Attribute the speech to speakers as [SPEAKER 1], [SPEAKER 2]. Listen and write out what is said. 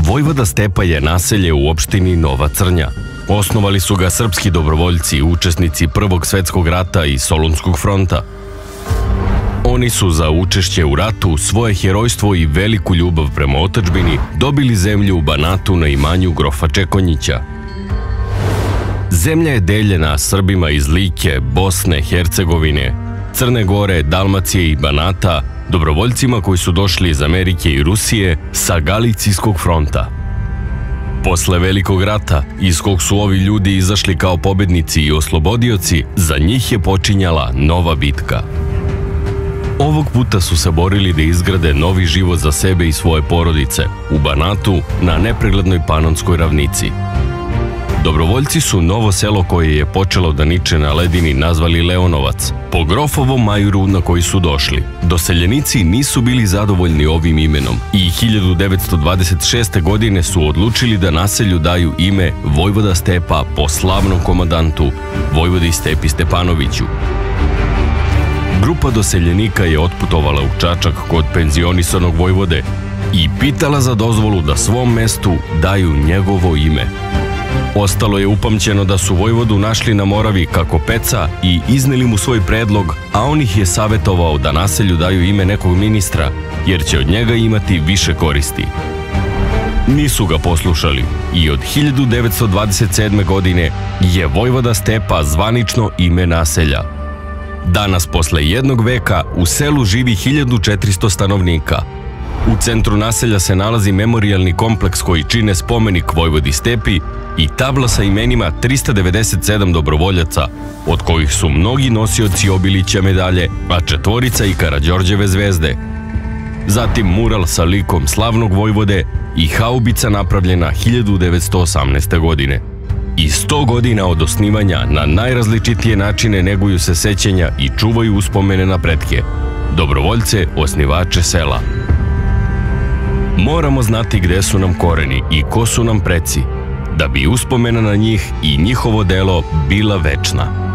[SPEAKER 1] Vojvoda Stepa je naselje u opštini Nova Crnja. Osnovali su ga srpski dobrovoljci, učesnici Prvog svetskog rata i Solunskog fronta. Oni su za učešće u ratu, svoje herojstvo i veliku ljubav prema otadžbini dobili zemlju u Banatu na imanju grofa Čekonjića. Zemlja je deljena Srbima iz Like, Bosne, Hercegovine, Crne Gore, Dalmacije i Banata, dobrovoljcima koji su došli iz Amerike i Rusije sa Galicijskog fronta. Posle Velikog rata, iz kog su ovi ljudi izašli kao pobednici i oslobodioci, za njih je počinjala nova bitka. Ovog puta su se borili da izgrade novi život za sebe i svoje porodice u Banatu na nepreglednoj Panonskoj ravnici. Dobrovoljci su novo selo koje je počelo da niče na ledini nazvali Leonovac, po grofovom majuru na koji su došli. Doseljenici nisu bili zadovoljni ovim imenom i 1926. godine su odlučili da naselju daju ime Vojvoda Stepa po slavnom komandantu Vojvodi Stepi Stepanoviću. Grupa doseljenika je otputovala u Čačak kod penzionisanog vojvode i pitala za dozvolu da svom mestu daju njegovo ime. Ostalo je upamćeno da su vojvodu našli na Moravi kako peca i izneli mu svoj predlog, a on ih je savetovao da naselju daju ime nekog ministra, jer će od njega imati više koristi. Nisu ga poslušali i od 1927. godine je Vojvoda Stepa zvanično ime naselja. Danas, posle jednog veka, u selu živi 1400 stanovnika. U centru naselja se nalazi memorijalni kompleks koji čine spomenik Vojvodi Stepi i tabla sa imenima 397 dobrovoljaca, od kojih su mnogi nosioci Obilića medalje, a četvorica i Karađorđeve zvezde. Zatim mural sa likom slavnog vojvode i haubica napravljena 1918. godine. I 100 godina od osnivanja na najrazličitije načine neguju se sećanja i čuvaju uspomene na pretke, dobrovoljce, osnivače sela. Moramo znati gde su nam koreni i ko su nam preci, da bi uspomena na njih i njihovo delo bila večna.